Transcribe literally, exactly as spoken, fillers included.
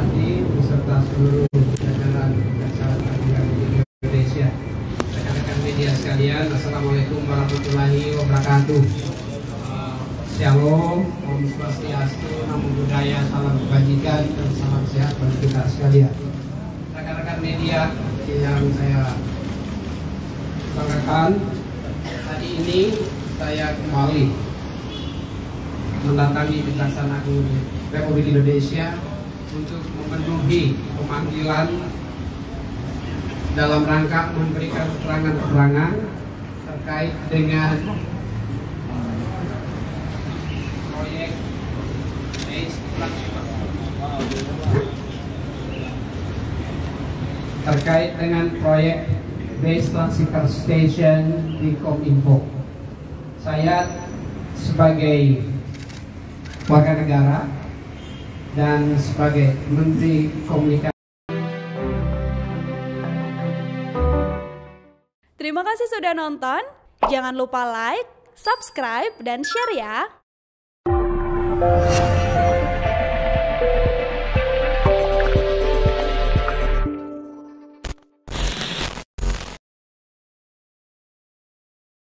Bupati beserta seluruh jajaran Kejaksaan Agung Republik Indonesia. Rekan-rekan media sekalian, Assalamualaikum warahmatullahi wabarakatuh. Shalom, Om Swastiastu, Namo Buddhaya, salam kebajikan dan salam sehat bagi kita sekalian. Rekan-rekan media yang saya banggakan, tadi ini saya kembali mendatangi Kejaksaan Agung Republik Indonesia untuk memenuhi pemanggilan dalam rangka memberikan keterangan-keterangan terkait dengan proyek terkait dengan proyek Base Transceiver Station di Kominfo. Saya sebagai warga negara dan sebagai Menteri Komunikasi. Terima kasih sudah nonton. Jangan lupa like, subscribe, dan share ya.